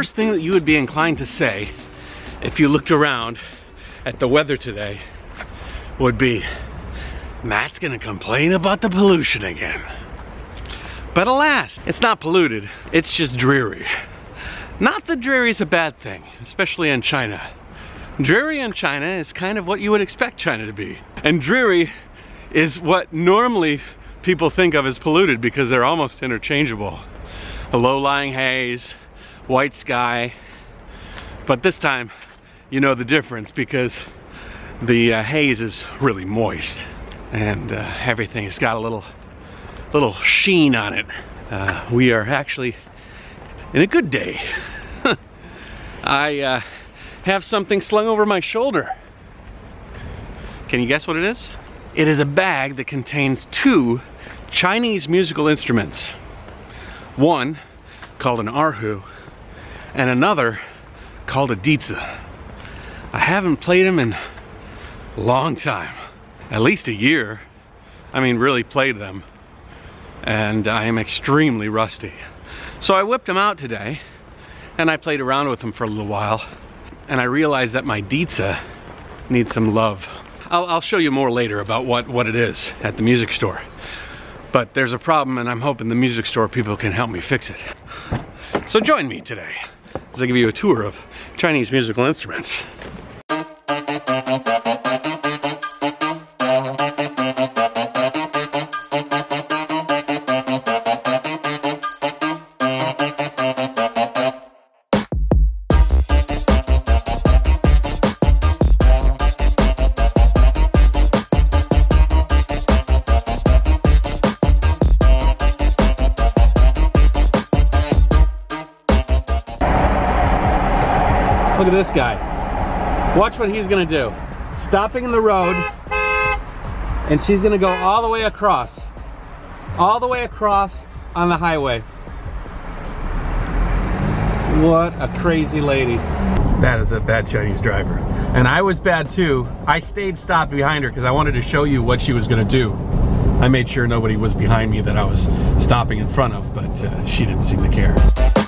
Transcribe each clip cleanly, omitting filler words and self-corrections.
first thing that you would be inclined to say if you looked around at the weather today would be, Matt's gonna complain about the pollution again. But alas, it's not polluted, it's just dreary. Not that dreary is a bad thing, especially in China. Dreary in China is kind of what you would expect China to be. And dreary is what normally people think of as polluted because they're almost interchangeable. A low-lying haze, white sky. But this time, you know the difference because the haze is really moist and everything's got a little sheen on it. We are actually in a good day. I have something slung over my shoulder. Can you guess what it is? It is a bag that contains 2 Chinese musical instruments. One called an erhu and another called a dizi. I haven't played them in a long time, at least a year. I mean, really played them, and I am extremely rusty. So I whipped them out today and I played around with them for a little while, and I realized that my dizi needs some love. I'll show you more later about what it is at the music store. But there's a problem, and I'm hoping the music store people can help me fix it. So join me today as I give you a tour of Chinese musical instruments. Look at this guy. Watch what he's gonna do. Stopping in the road, and she's gonna go all the way across. All the way across on the highway. What a crazy lady. That is a bad Chinese driver. And I was bad too. I stayed stopped behind her because I wanted to show you what she was gonna do. I made sure nobody was behind me that I was stopping in front of, but she didn't seem to care.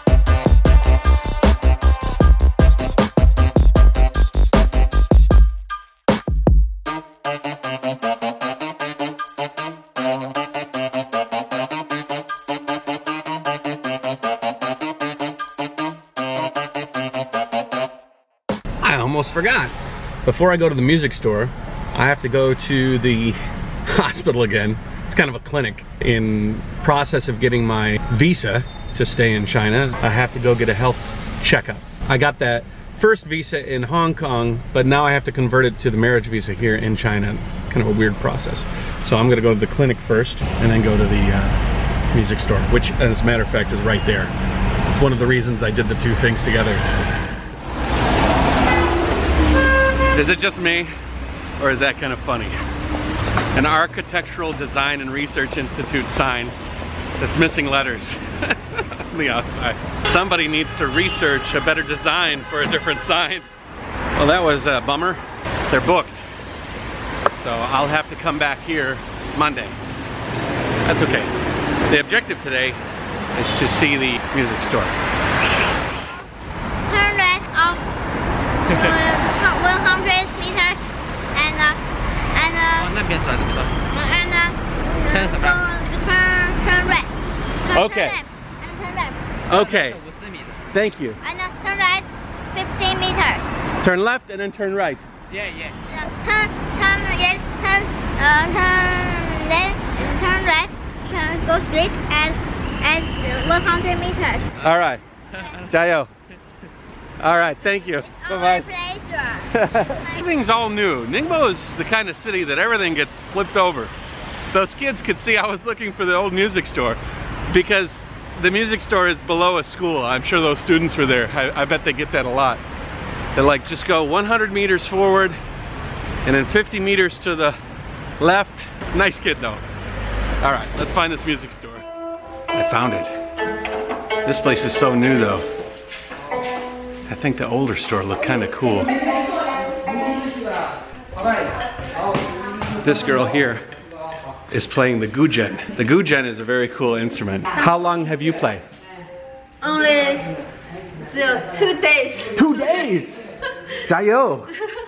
I almost forgot. Before I go to the music store, I have to go to the hospital again. It's kind of a clinic. In process of getting my visa to stay in China, I have to go get a health checkup. I got that first visa in Hong Kong, but now I have to convert it to the marriage visa here in China. It's kind of a weird process. So I'm gonna go to the clinic first and then go to the music store, which as a matter of fact is right there. It's one of the reasons I did the 2 things together. Is it just me, or is that kind of funny? An Architectural Design and Research Institute sign that's missing letters on the outside. Somebody needs to research a better design for a different sign. Well, that was a bummer. They're booked. So I'll have to come back here Monday. That's okay. The objective today is to see the music store. Turn right off 100 meters and turn right. Okay. Turn left. Okay. Thank you. And turn right 15 meters. Turn left and then turn right. Turn yes, turn left, turn right, go straight and 100 meters. All right. JaYoe. All right, thank you. Bye-bye. Pleasure. Everything's all new. Ningbo is the kind of city that everything gets flipped over. Those kids could see I was looking for the old music store because the music store is below a school. I'm sure those students were there. I bet they get that a lot. They're like, just go 100 meters forward and then 50 meters to the left. Nice kid though. All right, let's find this music store. I found it. This place is so new though. I think the older store looked kind of cool. This girl here is playing the guzheng. The guzheng is a very cool instrument. How long have you played? Only 2 days. 2 days! JaYoe!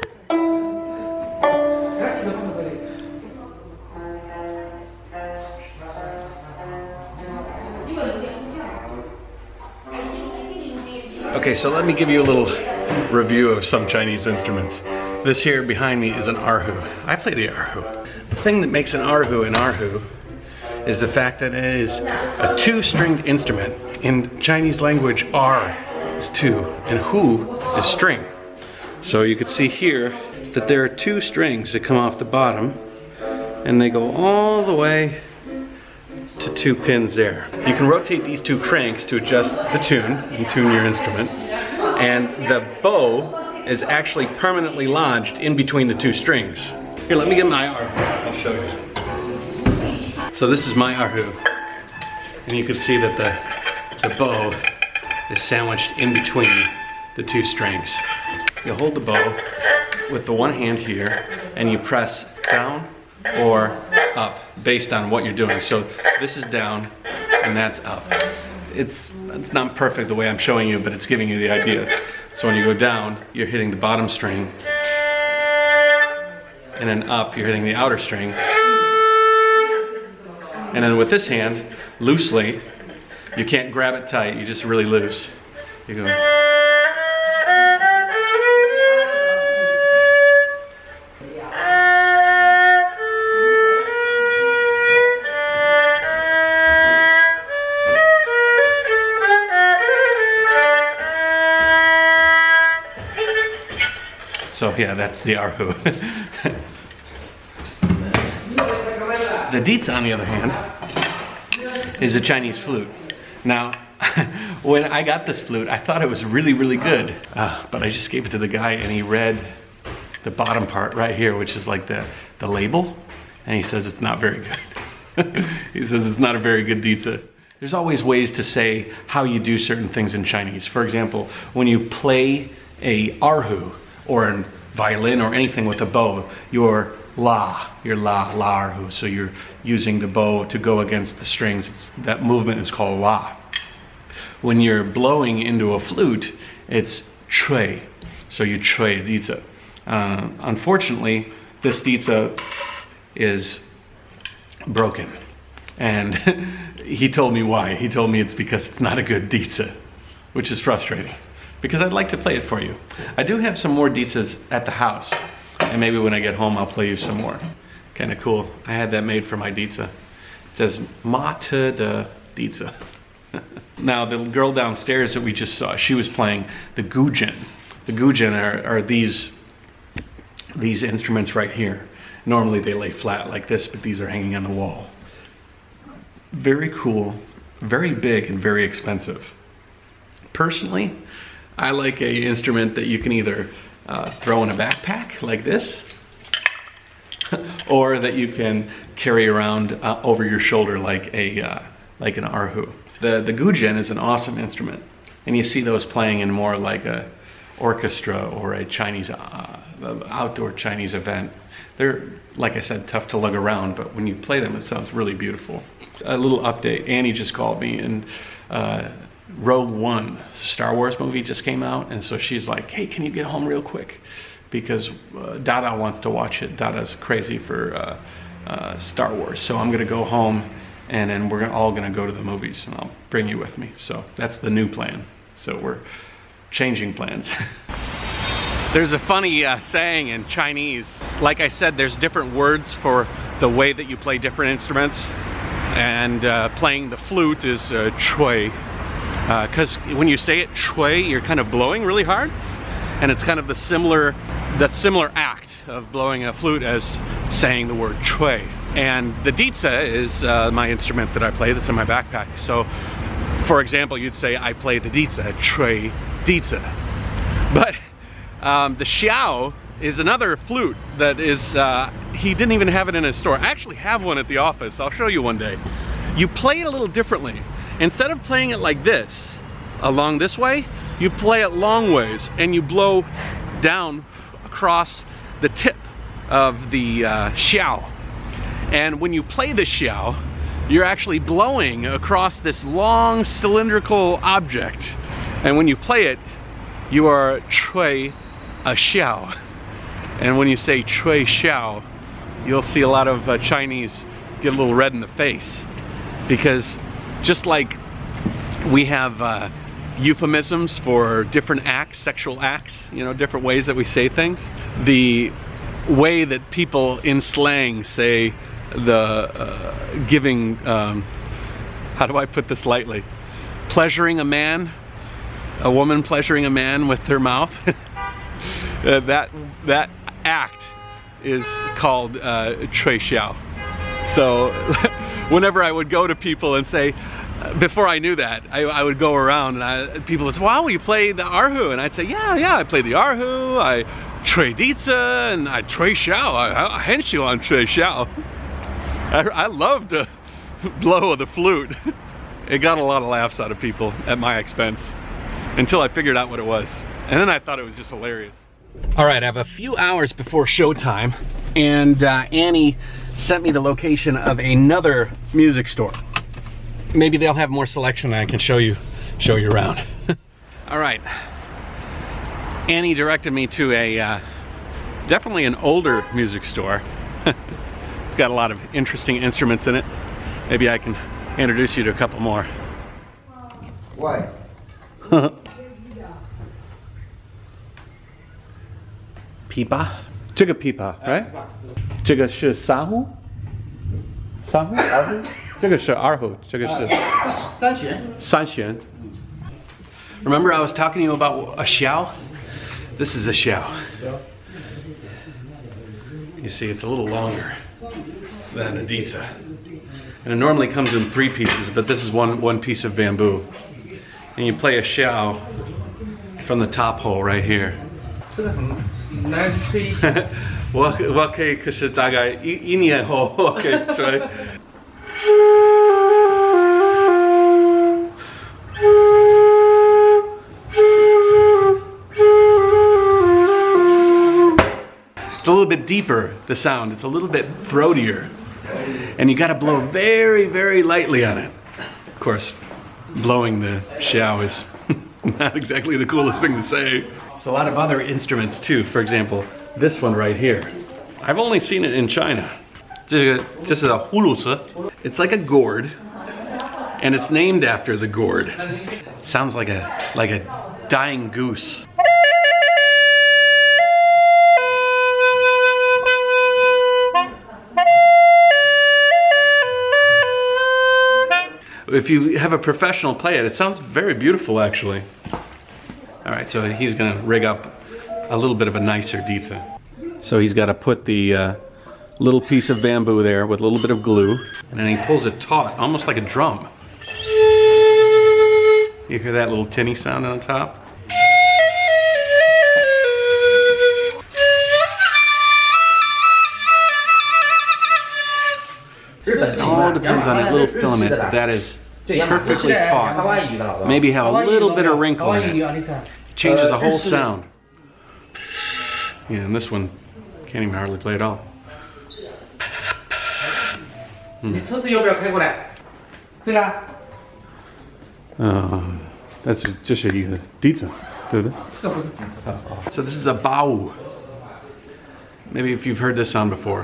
Okay, so let me give you a little review of some Chinese instruments. This here behind me is an erhu. I play the erhu. The thing that makes an erhu is the fact that it is a 2-stringed instrument. In Chinese language, er is 2 and hu is string. So you can see here that there are 2 strings that come off the bottom and they go all the way to 2 pins there. You can rotate these 2 cranks to adjust the tune and tune your instrument. And the bow is actually permanently lodged in between the 2 strings. Here, let me get my erhu. I'll show you. So this is my erhu. And you can see that the bow is sandwiched in between the 2 strings. You hold the bow with the one hand here and you press down or up based on what you're doing. So this is down and that's up. It's not perfect the way I'm showing you, but it's giving you the idea. So when you go down, you're hitting the bottom string, and then up, you're hitting the outer string. And then with this hand, loosely, you can't grab it tight, you just really loose. You go. So yeah, that's the erhu. The dizi, on the other hand, is a Chinese flute. Now, when I got this flute, I thought it was really, really good. But I just gave it to the guy and he read the bottom part right here, which is like the label. And he says it's not very good. He says it's not a very good dizi. There's always ways to say how you do certain things in Chinese. For example, when you play a erhu, or a violin or anything with a bow, your la erhu. So you're using the bow to go against the strings. That movement is called la. When you're blowing into a flute, it's chui. So you chui dizi. Unfortunately, this dizi is broken. And he told me why. He told me it's because it's not a good dizi, which is frustrating, because I'd like to play it for you. I do have some more dizis at the house, and maybe when I get home I'll play you some more. Kind of cool. I had that made for my dizi. It says Ma te de dizi. Now the girl downstairs that we just saw, she was playing the guzheng. The guzheng are these instruments right here. Normally they lay flat like this, but these are hanging on the wall. Very cool, very big, and very expensive. Personally, I like an instrument that you can either throw in a backpack like this, or that you can carry around over your shoulder like an erhu. The guzheng is an awesome instrument, and you see those playing in more like a orchestra or a Chinese outdoor Chinese event. They're, like I said, tough to lug around, but when you play them, it sounds really beautiful. A little update: Annie just called me, and Rogue One, Star Wars movie, just came out, and so she's like, hey, can you get home real quick? Because Dada wants to watch it. Dada's crazy for Star Wars. So I'm gonna go home, and then we're all gonna go to the movies, and I'll bring you with me. So that's the new plan. So we're changing plans. There's a funny saying in Chinese. Like I said, there's different words for the way that you play different instruments. And playing the flute is chui. Because when you say it chui, you're kind of blowing really hard, and it's kind of the similar act of blowing a flute as saying the word chui. And the dizi is my instrument that I play that's in my backpack. So, for example, you'd say I play the dizi, chui dizi. But the xiao is another flute that is, he didn't even have it in his store. I actually have one at the office. I'll show you one day. You play it a little differently. Instead of playing it like this, along this way, you play it long ways, and you blow down across the tip of the xiao. And when you play the xiao, you're actually blowing across this long cylindrical object. And when you play it, you are chui a xiao. And when you say chui xiao, you'll see a lot of Chinese get a little red in the face. Because just like we have euphemisms for different acts, sexual acts, you know, different ways that we say things, the way that people in slang say the giving, how do I put this lightly? Pleasuring a man, a woman pleasuring a man with her mouth. that act is called chui xiao. So whenever I would go to people and say, before I knew that, I would go around and people would say, wow, you play the erhu? And I'd say, yeah, I play the erhu, I chui dizi, and I chui xiao, I henshu on chui xiao. I love to blow the flute. It got a lot of laughs out of people at my expense until I figured out what it was. And then I thought it was just hilarious. All right, I have a few hours before showtime, and Annie sent me the location of another music store. Maybe they'll have more selection and I can show you around. All right, Annie directed me to a definitely an older music store. It's got a lot of interesting instruments in it. Maybe I can introduce you to a couple more. Why? Pipa? 这个 pipa, right? 这个是沙胡? 沙胡? 这个是二胡, 这个是三弦. Remember I was talking to you about a xiao? This is a xiao. You see, it's a little longer than a dizi. And it normally comes in 3 pieces, but this is one piece of bamboo. And you play a xiao from the top hole right here. 我可以可是大概一年后我可以吹。It's a little bit deeper, the sound. It's a little bit throatier. And you gotta blow very, very lightly on it. Of course, blowing the xiao is not exactly the coolest thing to say. There's a lot of other instruments too. For example, this one right here. I've only seen it in China. This is a huluzi. It's like a gourd, and it's named after the gourd. Sounds like a dying goose. If you have a professional play it, it sounds very beautiful actually. All right, so he's gonna rig up a little bit of a nicer dizi. So he's gotta put the little piece of bamboo there with a little bit of glue, and then he pulls it taut, almost like a drum. You hear that little tinny sound on top? It all depends on that little filament that is perfectly taut. Maybe have a little bit of wrinkle in it. It changes the whole sound. Yeah, and this one can't even hardly play at all. That's just a dizi. So this is a bao. Maybe if you've heard this sound before.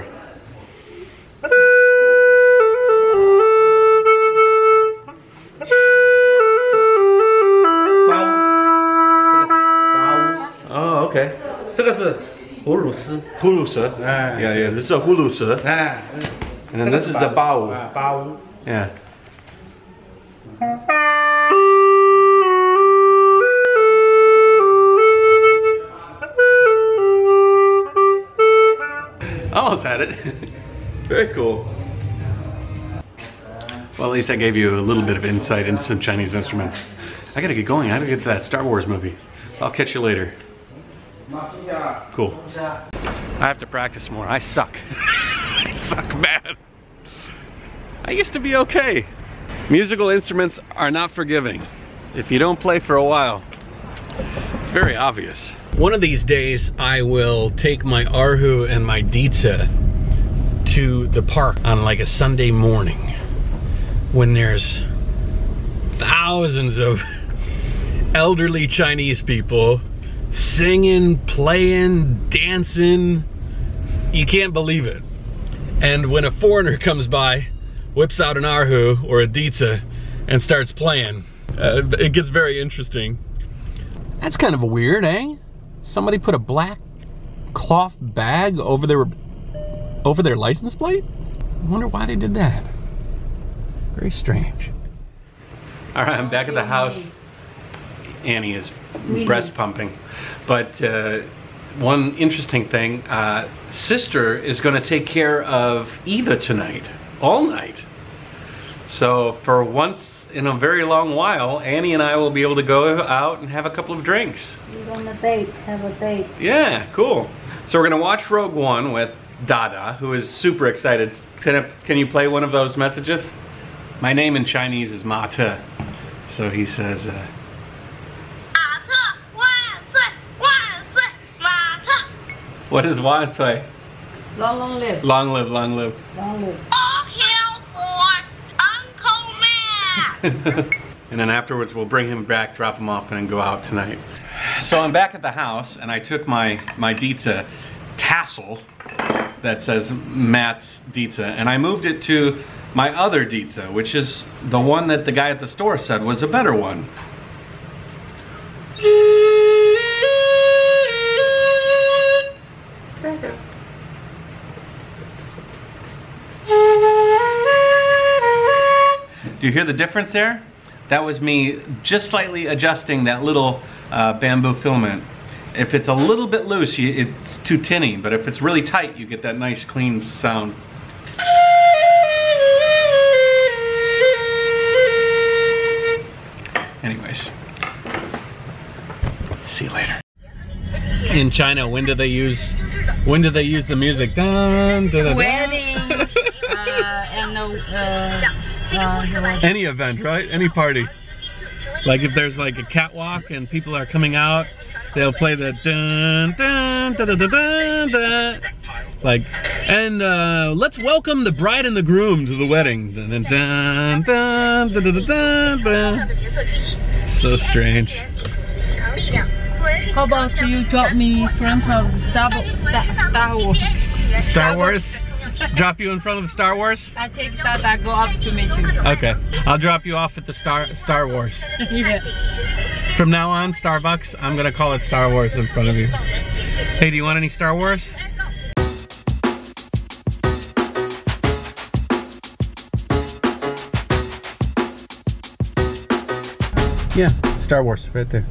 Oh, okay. 这个是葫芦丝。 葫芦丝. Yeah, this is a 葫芦丝. And then this is a bao. Bao. Yeah. Almost had it. Very cool. Well, at least I gave you a little bit of insight into some Chinese instruments. I gotta get going. I gotta get to that Star Wars movie. I'll catch you later. Cool. I have to practice more. I suck. I suck bad. I used to be okay. Musical instruments are not forgiving. If you don't play for a while, it's very obvious. One of these days, I will take my erhu and my dizi to the park on like a Sunday morning when there's thousands of elderly Chinese people singing, playing, dancing. You can't believe it. And when a foreigner comes by, whips out an erhu or a dizi and starts playing, it gets very interesting. That's kind of weird, eh? Somebody put a black cloth bag over their license plate? I wonder why they did that. Very strange. All right, I'm back at the house. Annie is breast pumping. But one interesting thing, sister is gonna take care of Eva tonight, all night. So for once in a very long while, Annie and I will be able to go out and have a couple of drinks. We're on a date, have a date. Yeah, cool. So we're gonna watch Rogue One with Dada, who is super excited. Can you play one of those messages? My name in Chinese is Ma Te. So he says, what is Wan Sui? Long, long live. Long live, long live. Long live. All hail for Uncle Matt! And then afterwards we'll bring him back, drop him off, and then go out tonight. So I'm back at the house, and I took my dizi tassel that says Matt's dizi, and I moved it to my other dizi, which is the one that the guy at the store said was a better one. Do you hear the difference there? That was me just slightly adjusting that little bamboo filament. If it's a little bit loose, it's too tinny, but if it's really tight, you get that nice clean sound. Anyways, see you later. In China, when do they use the music? Dun, dun, dun, Wedding, and any event, right? Any party. Like if there's like a catwalk and people are coming out, they'll play the dun dun dun dun dun dun, dun. Like, and let's welcome the bride and the groom to the wedding. Dun dun dun dun dun dun dun, dun. So strange. how about you drop me in front of Star Wars? Star Wars? Drop you in front of the Star Wars? I take Dada, go up to meet you. Okay, I'll drop you off at the Star Wars. Yeah. From now on, Starbucks, I'm gonna call it Star Wars in front of you. Hey, do you want any Star Wars? Yeah, Star Wars, right there.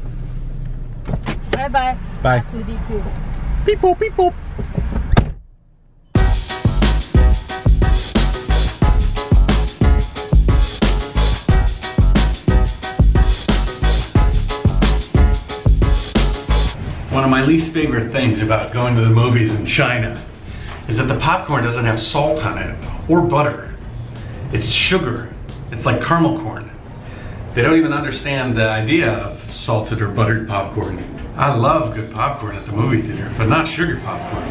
Bye bye. Bye. 2D2. Beep boop, beep boop. One of my least favorite things about going to the movies in China is that the popcorn doesn't have salt on it or butter. It's sugar. It's like caramel corn. They don't even understand the idea of salted or buttered popcorn. I love good popcorn at the movie theater, but not sugar popcorn.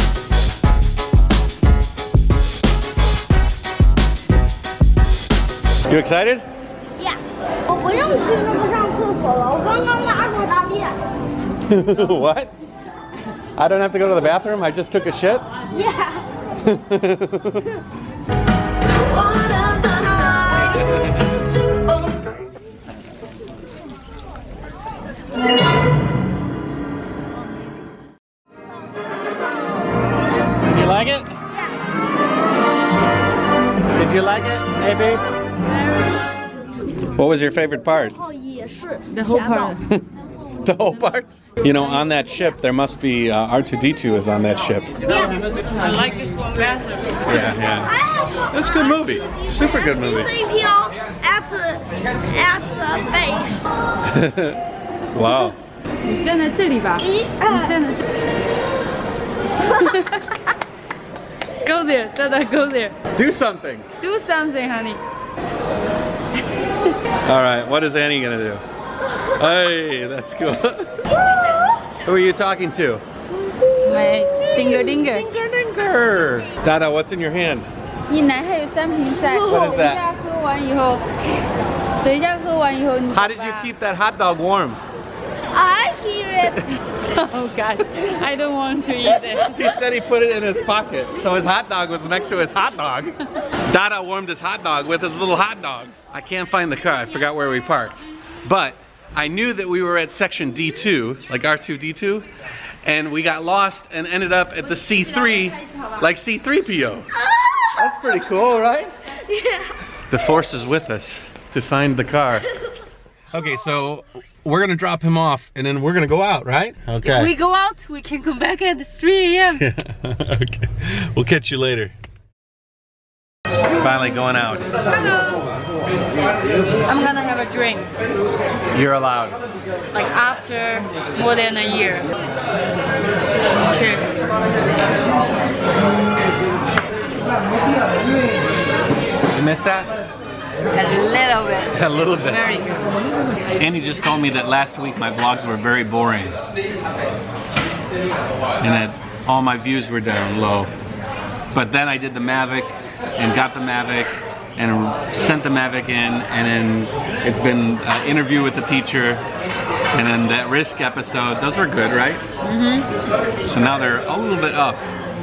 You excited? Yeah. 我不用去那个上厕所了，我刚刚拉过大便。 What? I don't have to go to the bathroom? I just took a shit? Yeah. Did you like it? Yeah. Did you like it? Hey, babe? What was your favorite part? The whole part. The whole part? You know, on that ship, there must be R2-D2 is on that ship. I like this one better. Yeah, yeah. It's a good movie. Super good movie. At the base. Wow. 你站在这里吧。你站在这。Go there, Dada, go there. Do something. Do something, honey. All right, what is Annie gonna do? Hey, that's cool. Who are you talking to? My stinger dinger. Dinger. Dada, what's in your hand? 一男还有3瓶赛。 What is that? 完以后，等一下喝完以后你。 How did you keep that hot dog warm? I keep it. Oh gosh, I don't want to eat it. He said he put it in his pocket, so his hot dog was next to his hot dog. Dada warmed his hot dog with his little hot dog. I can't find the car, I forgot where we parked. But I knew that we were at section D2, like R2-D2, and we got lost and ended up at the C3, like C3PO. That's pretty cool, right? Yeah. The force is with us to find the car. Okay, so we're gonna drop him off and then we're gonna go out, right? Okay. If we go out, we can come back at 3 a.m. Okay. We'll catch you later. Finally going out. Hello. I'm gonna have a drink. You're allowed. Like after more than a year. Cheers. You missed that? A little bit. A little bit. Very good. Andy just told me that last week my vlogs were very boring. And that all my views were down low. But then I did the Mavic and got the Mavic and sent the Mavic in, and then it's been an interview with the teacher and then that Risk episode. Those were good, right? Mm-hmm. So now they're a little bit up.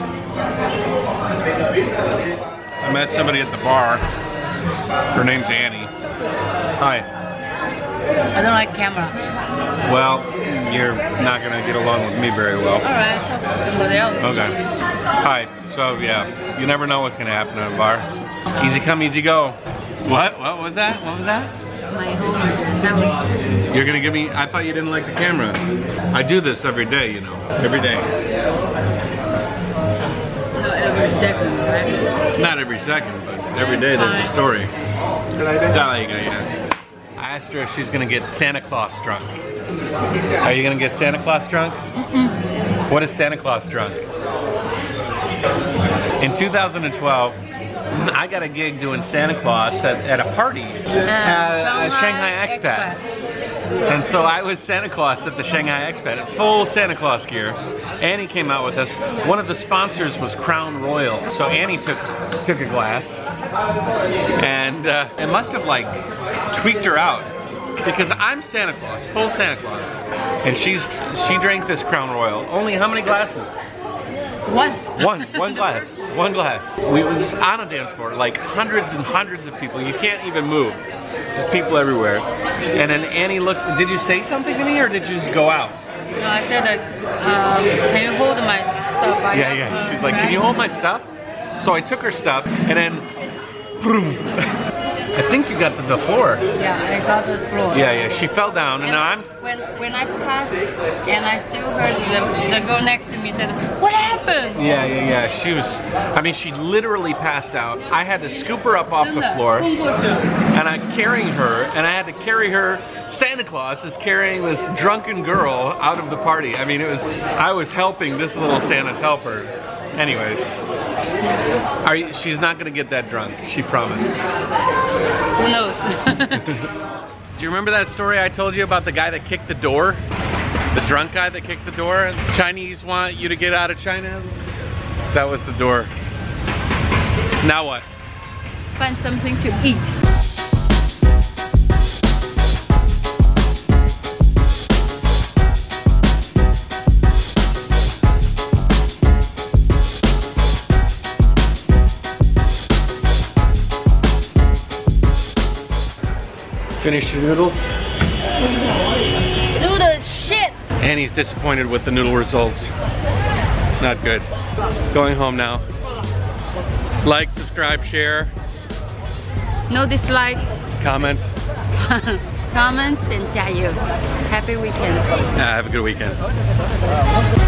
I met somebody at the bar. Her name's Annie. Hi. I don't like camera. Well, you're not gonna get along with me very well. Alright, talk to somebody else. Okay. Hi. So yeah, you never know what's gonna happen at a bar. Easy come, easy go. What? What was that? What was that? My home. You're gonna give me, I thought you didn't like the camera. I do this every day, you know. Every day. Not every second, right? Not every second, but every day there's a story. I asked her if she's gonna get Santa Claus drunk. Are you gonna get Santa Claus drunk? What is Santa Claus drunk? In 2012, I got a gig doing Santa Claus at a party at Shanghai Expat. And so I was Santa Claus at the Shanghai Expat, full Santa Claus gear. Annie came out with us. One of the sponsors was Crown Royal. So Annie took a glass, and it must have like tweaked her out, because I'm Santa Claus, full Santa Claus. And she drank this Crown Royal. Only how many glasses? One glass. One glass. We was on a dance floor, like hundreds and hundreds of people. You can't even move. Just people everywhere. And then Annie looked, did you say something to me or did you just go out? No, I said that, can you hold my stuff? Yeah. She's like, can you hold my stuff? So I took her stuff and then, boom. I think you got to the floor. Yeah, I got the floor. Yeah, she fell down and now I'm... When I passed and I still heard the girl next to me said, what happened? Yeah. She was, I mean, she literally passed out. I had to scoop her up off the floor and I'm carrying her, and I had to carry her. Santa Claus is carrying this drunken girl out of the party. I mean, I was helping this little Santa's helper. Anyways, she's not gonna get that drunk, she promised. Who knows? Do you remember that story I told you about the guy that kicked the door? The drunk guy that kicked the door? Chinese want you to get out of China? That was the door. Now what? Find something to eat. Finish your noodles? Noodle shit! Annie's disappointed with the noodle results. Not good. Going home now. Like, subscribe, share. No dislike. Comments. Comments and JaYoe. Happy weekend. Have a good weekend.